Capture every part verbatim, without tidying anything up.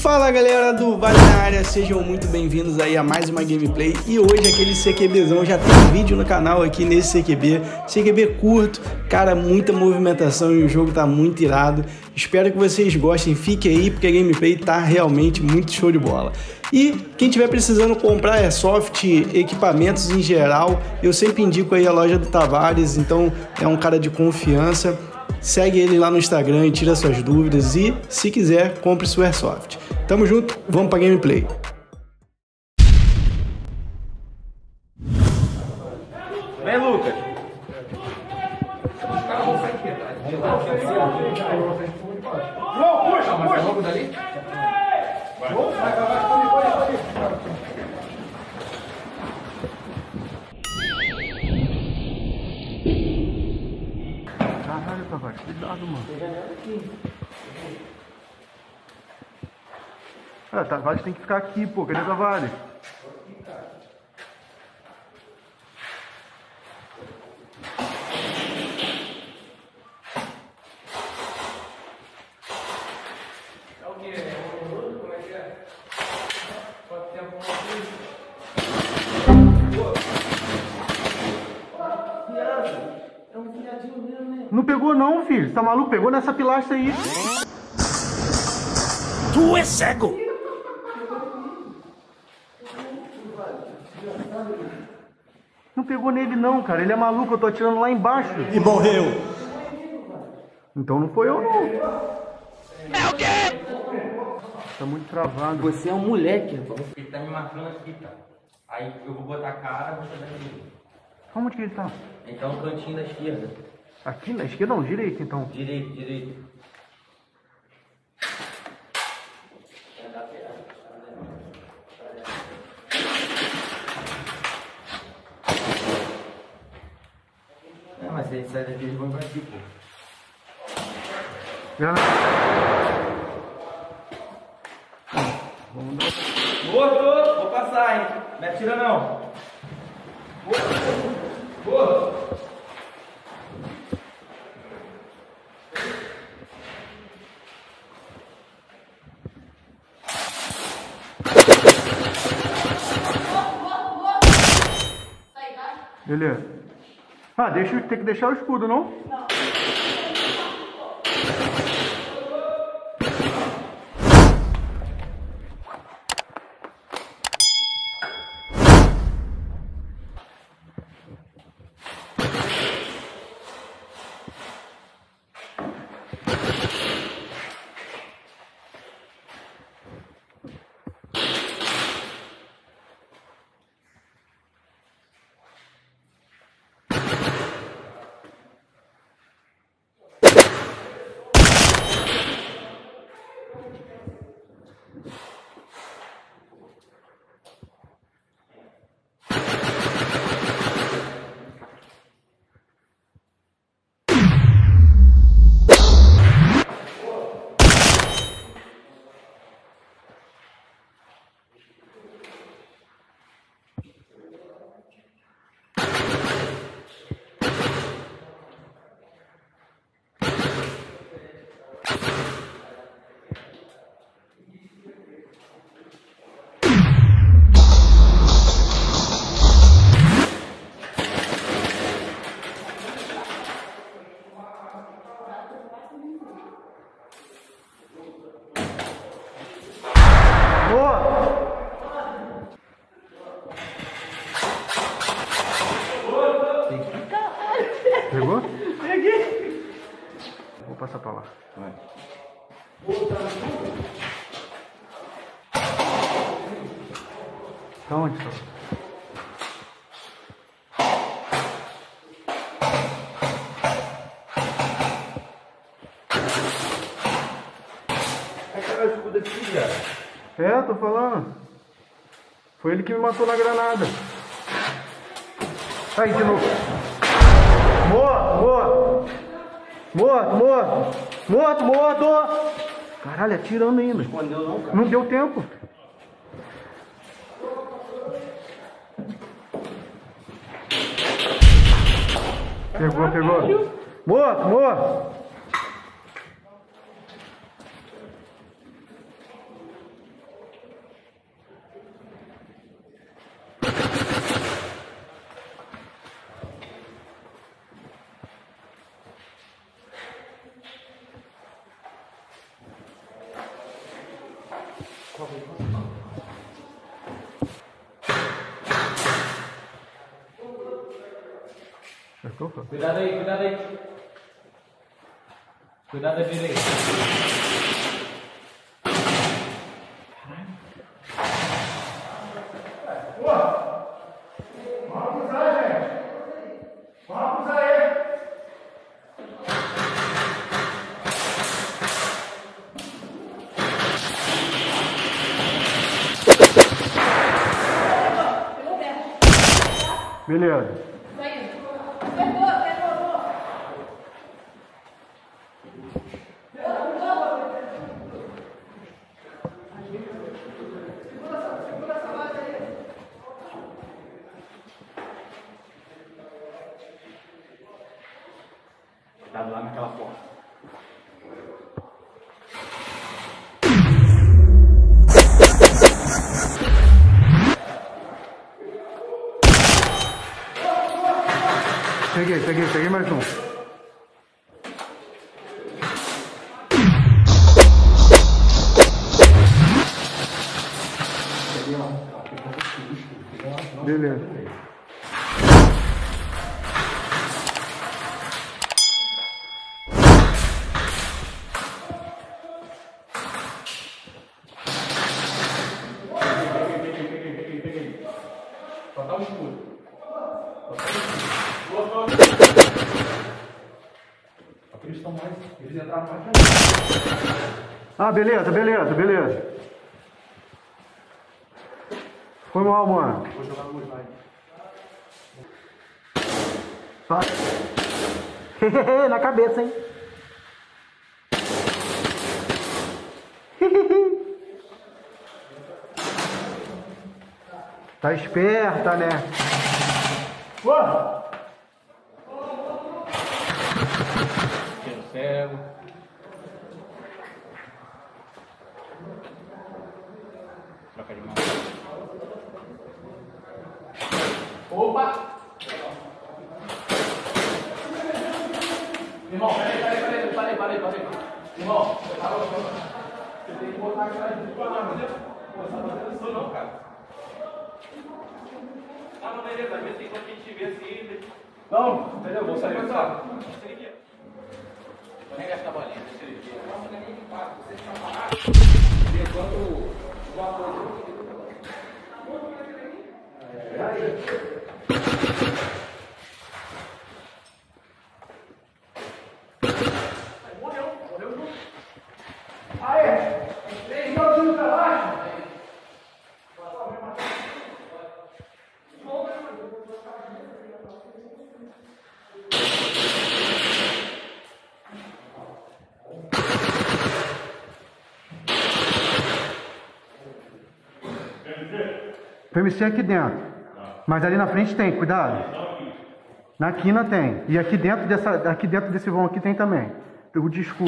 Fala galera do Vale na área, sejam muito bem-vindos aí a mais uma gameplay. E hoje aquele CQBzão, já tem vídeo no canal aqui nesse C Q B. C Q B curto, cara, muita movimentação e o jogo tá muito irado. Espero que vocês gostem, fique aí porque a gameplay tá realmente muito show de bola. E quem tiver precisando comprar airsoft, equipamentos em geral, eu sempre indico aí a loja do Tavares, então é um cara de confiança. Segue ele lá no Instagram e tira suas dúvidas e, se quiser, compre sua airsoft. Tamo junto, vamos pra gameplay. Vem, Lucas. João, puxa, puxa. Vamos dali? Caralho, Tavares, cuidado, mano. Ah, Tavares tem que ficar aqui, pô. Cadê Tavares? Não pegou não, filho. Você tá maluco? Pegou nessa pilastra aí. Tu é cego! Não pegou nele não, cara. Ele é maluco. Eu tô atirando lá embaixo. E morreu! Então não foi eu não. É o quê? Tá muito travado. Você é um moleque, rapaz. Ele tá me marcando aqui, cara. Aí eu vou botar a cara, vou botar ele. Onde que ele tá? Então, no cantinho da esquerda. Aqui na esquerda não, direita então. Direito, direito. É, mas se ele sai daqui, eles vão pra aqui, pô. Já. Vamos dar. Morto! Vou passar, hein? Não me atira não. Morto! Morto! Beleza. Ah, deixa, tem que deixar o escudo, não? Não. Pegou? Peguei! Vou passar pra lá. Vai. Tá onde, tá? Aí tá o escudo aqui, já. É, tô falando. Foi ele que me matou na granada. Aí, de novo. Morto, morto. Morto, morto. Morto, morto. Caralho, atirando ainda. Escondeu não, cara? Não deu tempo. Pegou, pegou. Morto, morto. Cuidado aí, cuidado aí. Cuidado da direita. Vamos usar, gente. Vamos usar ele. Beleza. Cuidado lá naquela porta. Peguei, peguei, peguei mais um. Beleza. Botar o escudo. Eles estão mais. Eles entraram mais. Ah, beleza, beleza, beleza. Foi mal, mano. Vou jogar no slide. Vai. Na cabeça, hein? Tá esperta, né? Ué! Tiro cego. Troca de mão. Opa! Irmão, peraí, peraí, peraí, parei, parei, parei. Irmão, você tem que botar a cara de boa na mesa. Pô, você não tá fazendo isso não, cara. Ah, não, beleza, às vezes tem que a gente ver assim. Não, entendeu? Vou sair pra lá. Vou nem gastar a bolinha, deixa ele aqui. Não, não é nem de quatro, você está parado. Enquanto o apoio. Morreu, morreu junto. Aê! Três minutos pra baixo. P M C aqui dentro. Mas ali na frente tem, cuidado. Na quina tem. E aqui dentro, dessa, aqui dentro desse vão aqui tem também. O de escuro.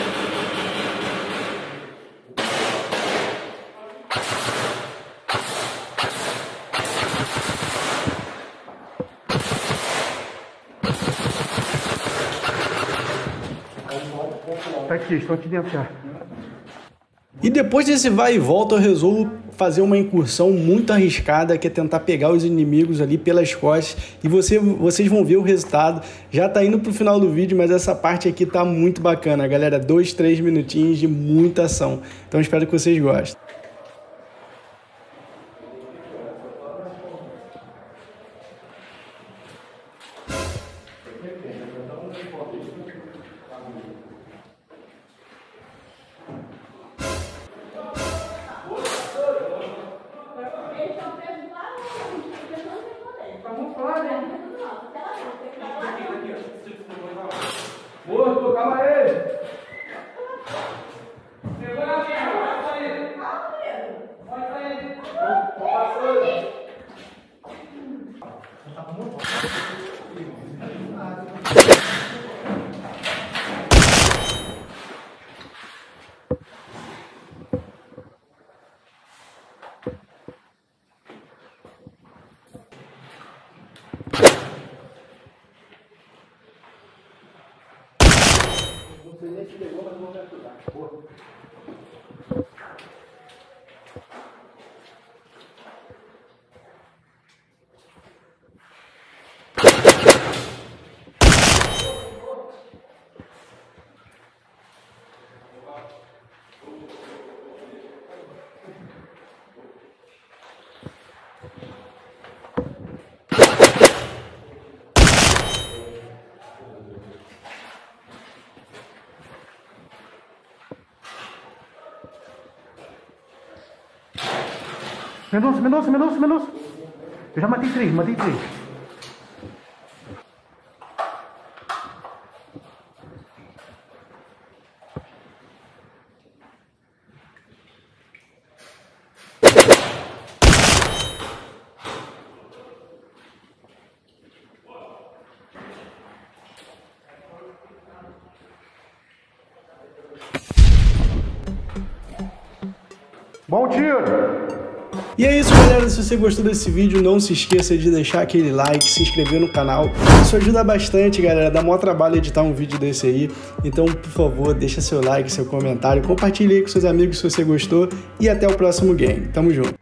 Tá aqui, estão aqui dentro já. E depois desse vai e volta, eu resolvo fazer uma incursão muito arriscada, que é tentar pegar os inimigos ali pelas costas. E você, vocês vão ver o resultado. Já tá indo pro final do vídeo, mas essa parte aqui tá muito bacana, galera. Dois, três minutinhos de muita ação. Então espero que vocês gostem. Morto, calma aí! Segura a minha, vai sair! Vai sair! Vai sair! Não sei nem se pegou, mas não vai ajudar. Boa. Mendonça, Mendonça, Mendonça, Mendonça. Eu já matei três, matei três. Bom tiro! E é isso, galera. Se você gostou desse vídeo, não se esqueça de deixar aquele like, se inscrever no canal. Isso ajuda bastante, galera. Dá maior trabalho editar um vídeo desse aí. Então, por favor, deixa seu like, seu comentário, compartilhe aí com seus amigos se você gostou. E até o próximo game. Tamo junto.